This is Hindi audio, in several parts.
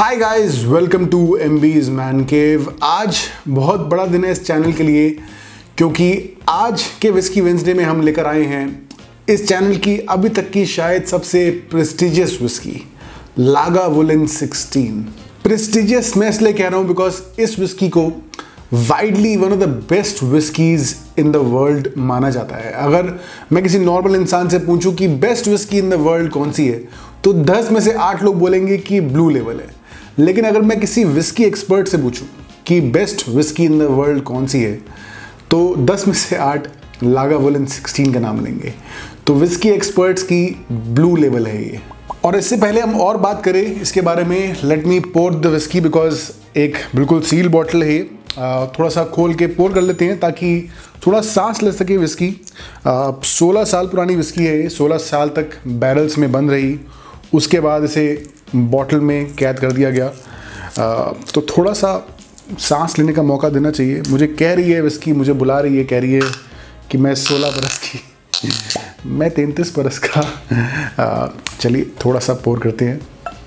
Hi guys, welcome to MBs man cave. आज बहुत बड़ा दिन है इस चैनल के लिए क्योंकि आज के विस्की वेंसडे में हम लेकर आए हैं इस चैनल की अभी तक की शायद सबसे प्रेस्टिजियस विस्की, लागावुलेन 16। प्रेस्टिजियस मैं इसलिए कह रहा हूँ बिकॉज इस विस्की को widely one of the best whiskies in the world माना जाता है। अगर मैं किसी नॉर्मल इंसान से पूछूं कि best whisky in the world कौन सी है तो 10 में से 8 लोग बोलेंगे कि ब्लू लेवल है। लेकिन अगर मैं किसी विस्की एक्सपर्ट से पूछूं कि best whisky in the world कौन सी है तो 10 में से 8 लागावुलेन 16 का नाम लेंगे। तो विस्की एक्सपर्ट्स की ब्लू लेवल है ये। और इससे पहले हम और बात करें इसके बारे में, let me pour the whisky because एक बिल्कुल सील बॉटल है। थोड़ा सा खोल के पोर कर लेते हैं ताकि थोड़ा सांस ले सके विस्की। 16 साल पुरानी विस्की है ये, 16 साल तक बैरल्स में बंद रही, उसके बाद इसे बॉटल में कैद कर दिया गया। तो थोड़ा सा सांस लेने का मौका देना चाहिए। मुझे कह रही है विस्की, मुझे बुला रही है, कह रही है कि मैं 16 बरस की, मैं 33 बरस का। चलिए थोड़ा सा पोर करते हैं।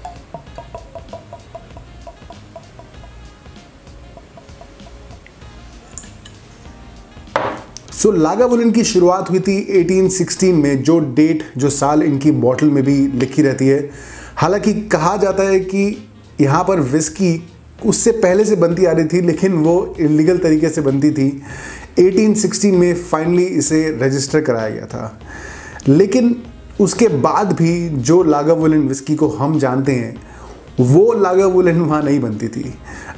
सो लागावुलेन की शुरुआत हुई थी 1816 में, जो साल इनकी बॉटल में भी लिखी रहती है। हालांकि कहा जाता है कि यहाँ पर विस्की उससे पहले से बनती आ रही थी लेकिन वो इलीगल तरीके से बनती थी। 1816 में फाइनली इसे रजिस्टर कराया गया था। लेकिन उसके बाद भी जो लागावुलेन विस्की को हम जानते हैं वो लागावुलेन वहाँ नहीं बनती थी।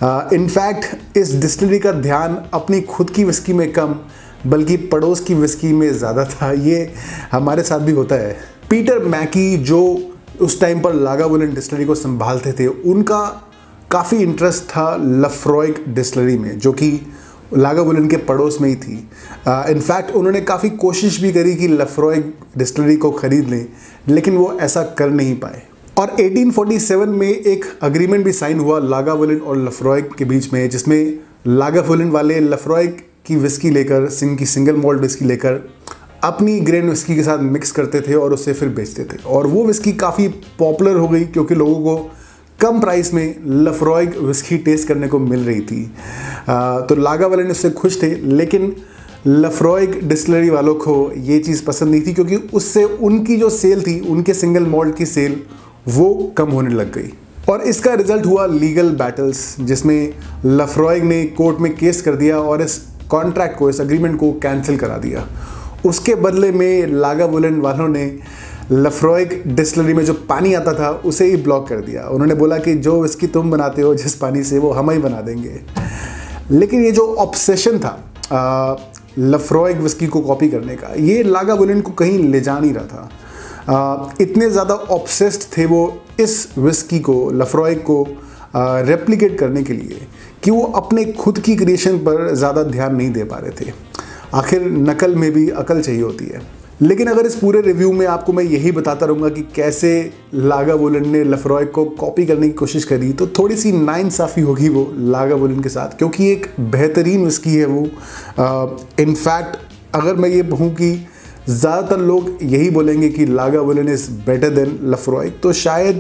इनफैक्ट इस डिस्टिलरी का ध्यान अपनी खुद की विस्की में कम बल्कि पड़ोस की विस्की में ज़्यादा था। ये हमारे साथ भी होता है। पीटर मैकी जो उस टाइम पर लागावुलेन डिस्टिलरी को संभालते थे, उनका काफ़ी इंटरेस्ट था लफ्रॉइग डिस्टिलरी में जो कि लागावुलेन के पड़ोस में ही थी। इनफैक्ट उन्होंने काफ़ी कोशिश भी करी कि लफ्रॉइग डिस्टिलरी को ख़रीद लें लेकिन वो ऐसा कर नहीं पाए। और 1847 में एक अग्रीमेंट भी साइन हुआ लागावुलेन और लफ्रॉइग के बीच में, जिसमें लागावुलेन वाले लफ्रॉइग की विस्की लेकर, की सिंगल मॉल्ट विस्की लेकर अपनी ग्रेन विस्की के साथ मिक्स करते थे और उसे फिर बेचते थे। और वो विस्की काफ़ी पॉपुलर हो गई क्योंकि लोगों को कम प्राइस में लफ्रॉइग विस्की टेस्ट करने को मिल रही थी। तो लागावुलेन उससे खुश थे, लेकिन लफ्रॉइग डिस्टिलरी वालों को ये चीज़ पसंद नहीं थी क्योंकि उससे उनकी जो सेल थी, उनके सिंगल मॉल्ट की सेल वो कम होने लग गई। और इसका रिजल्ट हुआ लीगल बैटल्स, जिसमें लफ्रॉइग ने कोर्ट में केस कर दिया और इस कॉन्ट्रैक्ट को, इस एग्रीमेंट को कैंसिल करा दिया। उसके बदले में लागावुलेन वालों ने लफ्रॉइग डिस्टिलरी में जो पानी आता था उसे ही ब्लॉक कर दिया। उन्होंने बोला कि जो विस्की तुम बनाते हो जिस पानी से, वो हम ही बना देंगे। लेकिन ये जो ऑब्सेशन था लफ्रॉइग विस्की को कॉपी करने का, ये लागावुलेन को कहीं ले जा नहीं रहा था। इतने ज़्यादा ऑब्सेस्ड थे वो इस विस्की को, लफ्रॉइग को रेप्लिकेट करने के लिए कि वो अपने खुद की क्रिएशन पर ज़्यादा ध्यान नहीं दे पा रहे थे। आखिर नकल में भी अकल चाहिए होती है। लेकिन अगर इस पूरे रिव्यू में आपको मैं यही बताता रहूँगा कि कैसे लागावुलेन ने लफ्रॉइग को कॉपी करने की कोशिश करी तो थोड़ी सी नाइंसाफ़ी होगी वो लागावुलेन के साथ, क्योंकि एक बेहतरीन विस्की है वो। इनफैक्ट अगर मैं ये कहूँ कि ज़्यादातर लोग यही बोलेंगे कि Lagavulin is better than Laphroaig, तो शायद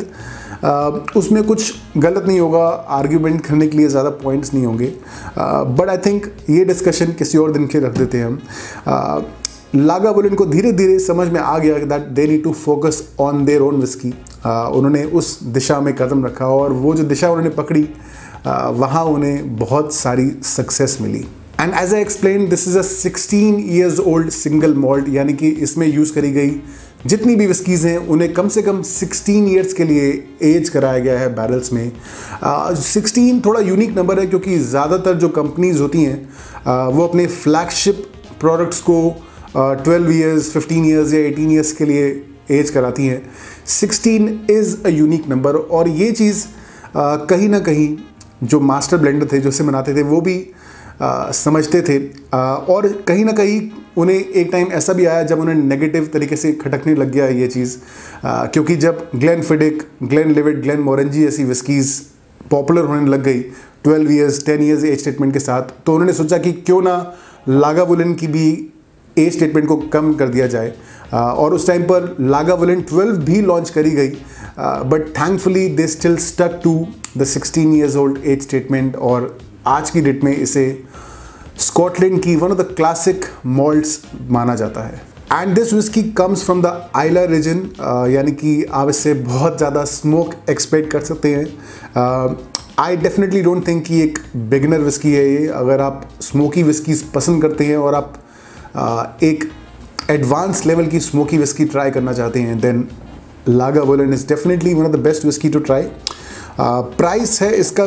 उसमें कुछ गलत नहीं होगा। आर्ग्यूमेंट करने के लिए ज़्यादा पॉइंट्स नहीं होंगे। बट आई थिंक ये डिस्कशन किसी और दिन के रख देते हैं हम। लागावुलेन को धीरे धीरे समझ में आ गया that they need to focus on their own whisky. उन्होंने उस दिशा में कदम रखा और वो जो दिशा उन्होंने पकड़ी वहाँ उन्हें बहुत सारी सक्सेस मिली। And as I explain, this is a 16 years old single malt, यानी कि इसमें यूज़ करी गई जितनी भी विस्कीज़ हैं उन्हें कम से कम 16 years के लिए एज कराया गया है बैरल्स में। 16 थोड़ा यूनिक नंबर है क्योंकि ज़्यादातर जो कंपनीज़ होती हैं वो अपने फ्लैगशिप प्रोडक्ट्स को 12 years, 15 years या 18 years के लिए एज कराती हैं। 16 इज़ अ यूनिक नंबर और ये चीज़ कहीं ना कहीं जो मास्टर ब्लेंडर थे, जो इसे बनाते थे, वो भी समझते थे। और कहीं ना कहीं उन्हें एक टाइम ऐसा भी आया जब उन्हें नेगेटिव तरीके से खटकने लग गया ये चीज़, क्योंकि जब ग्लेनफिडिक, ग्लेनलिवेट, ग्लेनमोरेंजी ऐसी विस्कीज़ पॉपुलर होने लग गई 12 years, 10 years एज स्टेटमेंट के साथ, तो उन्होंने सोचा कि क्यों ना लागावुलेन की भी एज स्टेटमेंट को कम कर दिया जाए। और उस टाइम पर लागावुलेन 12 भी लॉन्च करी गई, but thankfully they still stuck to the 16 years old age statement, और आज की डेट में इसे स्कॉटलैंड की one of the classic malts माना जाता है। And this whisky comes from the Islay region, यानी कि आप इससे बहुत ज़्यादा स्मोक एक्सपेक्ट कर सकते हैं। आई डेफिनेटली डोंट थिंक कि एक बिगिनर विस्की है ये। अगर आप स्मोकी विस्कीज पसंद करते हैं और आप एक एडवांस लेवल की स्मोकी विस्की ट्राई करना चाहते हैं, then Lagavulin is definitely one of the best whisky to try. Price है इसका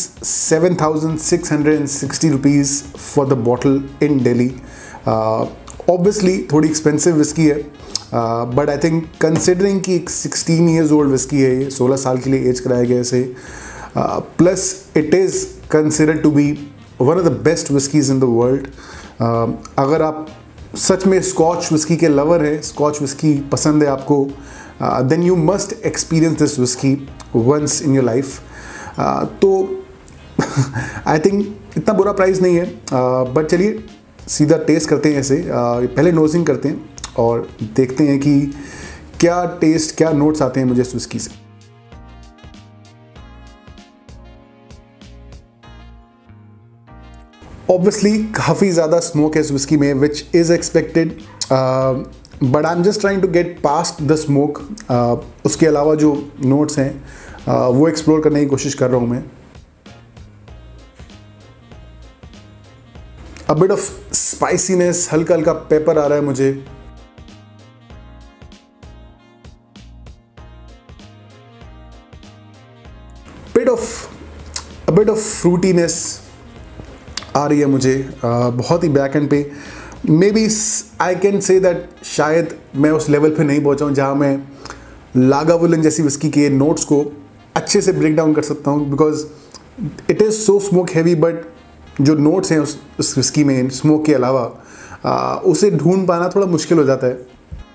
₹7,660 for the bottle in Delhi. Obviously थोड़ी एक्सपेंसिव विस्की है, बट आई थिंक कंसिडरिंग कि एक 16 years old विस्की है ये, 16 साल के लिए एज कराया गया इसे, plus it is considered to be one of the best whiskies in the world. अगर आप सच में स्कॉच विस्की के लवर हैं, स्कॉच विस्की पसंद है आपको, then you must experience this whisky once in your life. तो आई थिंक इतना बुरा प्राइस नहीं है, बट चलिए सीधा टेस्ट करते हैं इसे। पहले नोजिंग करते हैं और देखते हैं कि क्या टेस्ट, क्या नोट्स आते हैं मुझे इस विस्की से। ऑब्वियसली काफ़ी ज़्यादा स्मोक है इस विस्की में, which is expected, but I am just trying to get past the smoke. उसके अलावा जो नोट्स हैं वो एक्सप्लोर करने की कोशिश कर रहा हूँ मैं। अ बिट ऑफ स्पाइसीनेस, हल्का हल्का पेपर आ रहा है मुझे। अ बिट ऑफ फ्रूटीनेस आ रही है मुझे, बहुत ही बैक एंड पे। Maybe I can say that शायद मैं उस लेवल पे नहीं पहुंचा हूँ जहाँ मैं लागावुलेन जैसी विस्की के नोट्स को अच्छे से ब्रेक डाउन कर सकता हूँ, because it is so smoke heavy, but जो नोट्स हैं उस विस्की में स्मोक के अलावा उसे ढूंढ पाना थोड़ा मुश्किल हो जाता है।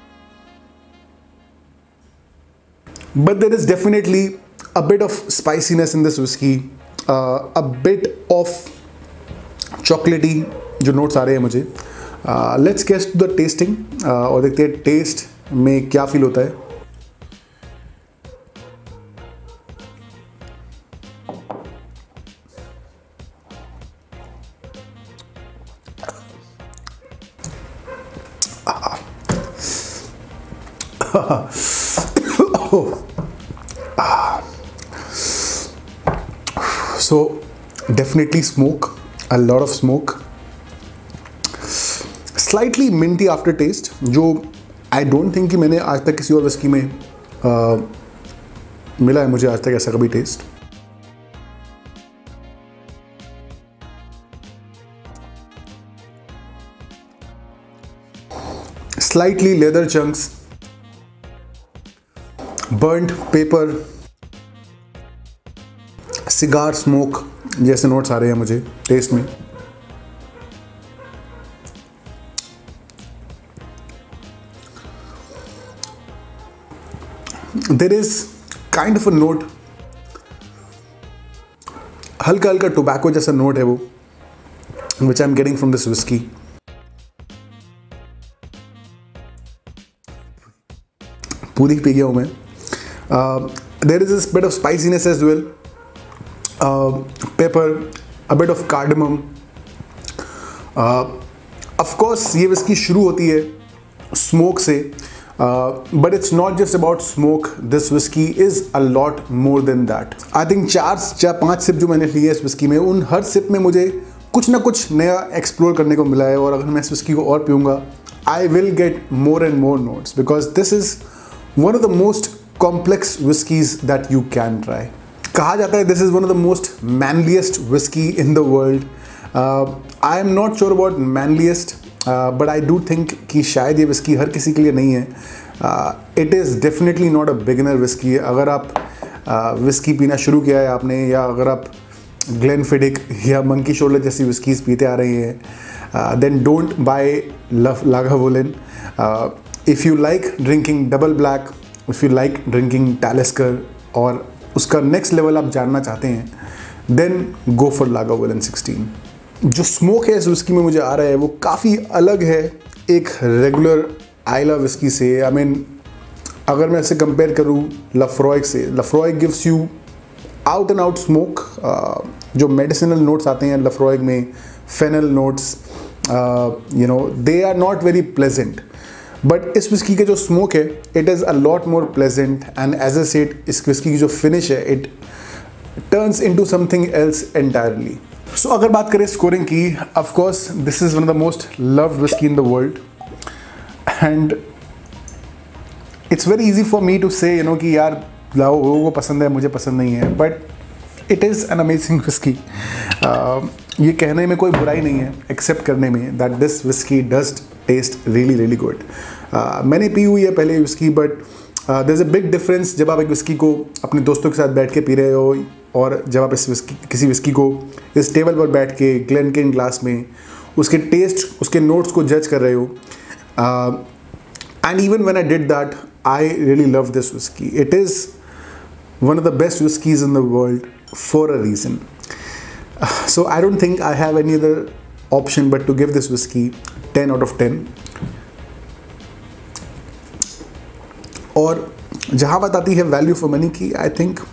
But there is definitely a bit of spiciness in this whisky, a bit of chocolatey जो नोट्स आ रहे हैं मुझे। लेट्स गेट द टेस्टिंग और देखते हैं टेस्ट में क्या फील होता है। So definitely smoke, a lot of smoke, slightly minty after taste, जो I don't think कि मैंने आज तक किसी और विस्की में मिला है मुझे आज तक ऐसा कभी taste. Slightly leather chunks, burnt paper, cigar smoke जैसे नोट्स आ रहे हैं मुझे टेस्ट में। There is kind of a note, हल्का हल्का टोबैको जैसा नोट है वो, which I am getting from this whisky. पूरी पी गया हूँ मैं। There is this bit of spiciness as well, pepper, a bit of cardamom. Of course ये विस्की शुरू होती है स्मोक से, but it's not just about smoke. This whiskey is a lot more than that. I think 4-5 sip जो मैंने लिए इस विस्की में, उन हर सिप में मुझे कुछ ना कुछ नया एक्सप्लोर करने को मिला है, और अगर मैं इस विस्की को और पीऊँगा I will get more and more notes, because this is one of the most complex whiskeys that you can try. कहा जाता है this is one of the most manliest whisky in the world. I am not sure about manliest, but I do think कि शायद ये विस्की हर किसी के लिए नहीं है। It is definitely not a beginner whisky. अगर आप विस्की पीना शुरू किया है आपने, या अगर आप ग्लेनफिडिक या मंकी शोल्डर जैसी विस्कीज़ पीते आ रहे हैं, then don't buy Lagavulin. If you like drinking Double Black, if you like drinking Talisker, और उसका नेक्स्ट लेवल आप जानना चाहते हैं, देन गो फॉर लागावुलेन 16। जो स्मोक है इस विस्की में मुझे आ रहा है वो काफ़ी अलग है एक रेगुलर आई लव विस्की से, आई मीन अगर मैं इसे कंपेयर करूँ लफ्रॉय से, Laphroaig gives you out and out smoke. जो मेडिसिनल नोट्स आते हैं लफ्रॉय में, fennel notes, you know they are not very pleasant, but इस विस्की के जो स्मोक है it is a lot more pleasant, and as I said इस विस्की की जो फिनिश है it turns into something else entirely. So अगर बात करें स्कोरिंग की, of course this is one of the most loved whisky in the world, and it's very easy for me to say you know कि यार लोगों को पसंद है, मुझे पसंद नहीं है, but it is an amazing whisky. ये कहने में कोई बुराई नहीं है, एक्सेप्ट करने में, that this whisky does taste really really good. मैंने पी हुई है पहले whisky, but there is a big difference जब आप एक विस्की को अपने दोस्तों के साथ बैठ के पी रहे हो और जब आप किसी विस्की को इस टेबल पर बैठ के ग्लेनकेन ग्लास में उसके टेस्ट, उसके नोट्स को जज कर रहे हो। And even when I did that, I really love this whiskey. It is one of the best whiskeys in the world for a reason. So I don't think I have any other option but to give this whiskey 10 out of 10. और जहाँ बात आती है वैल्यू फॉर मनी की, I think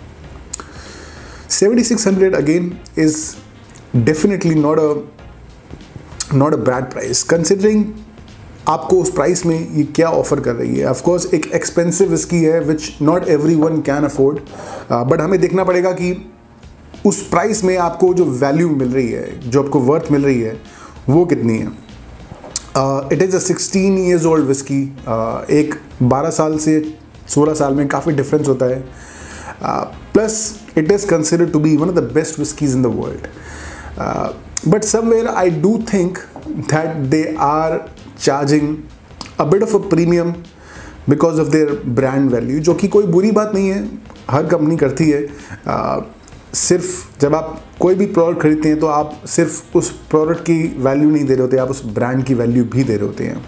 7600 again is definitely not a bad price considering आपको उस प्राइस में ये क्या ऑफर कर रही है। ऑफ कोर्स एक एक्सपेंसिव विस्की है which not everyone can afford, but हमें देखना पड़ेगा कि उस प्राइस में आपको जो वैल्यू मिल रही है, जो आपको वर्थ मिल रही है, वो कितनी है। It is a 16 years old whisky. एक 12 साल से 16 साल में काफ़ी डिफरेंस होता है, plus it is considered to be one of the best whiskies in the world, but somewhere I do think that they are charging a bit of a premium because of their brand value, जो कि कोई बुरी बात नहीं है, हर कंपनी करती है। सिर्फ जब आप कोई भी प्रोडक्ट खरीदते हैं तो आप सिर्फ उस प्रोडक्ट की वैल्यू नहीं दे रहे होते, आप उस ब्रांड की वैल्यू भी दे रहे होते हैं।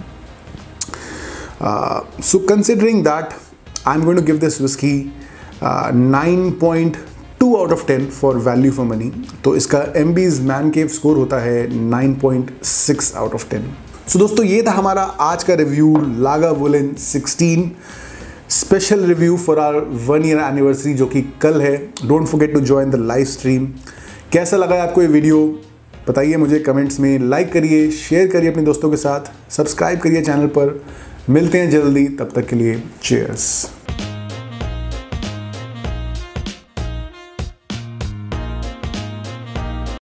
So considering that I am going to give this whisky 9.2 out of 10 for value for money. तो इसका एमबीज मैन केव स्कोर होता है 9.6 out of 10। सो दोस्तों ये था हमारा आज का review Lagavulin 16 special review for our 1 year anniversary, जो कि कल है। Don't forget to join the live stream. कैसा लगा है आपको ये वीडियो बताइए मुझे कमेंट्स में, लाइक करिए, शेयर करिए अपने दोस्तों के साथ, सब्सक्राइब करिए चैनल पर। मिलते हैं जल्दी, तब तक के लिए चीयर्स।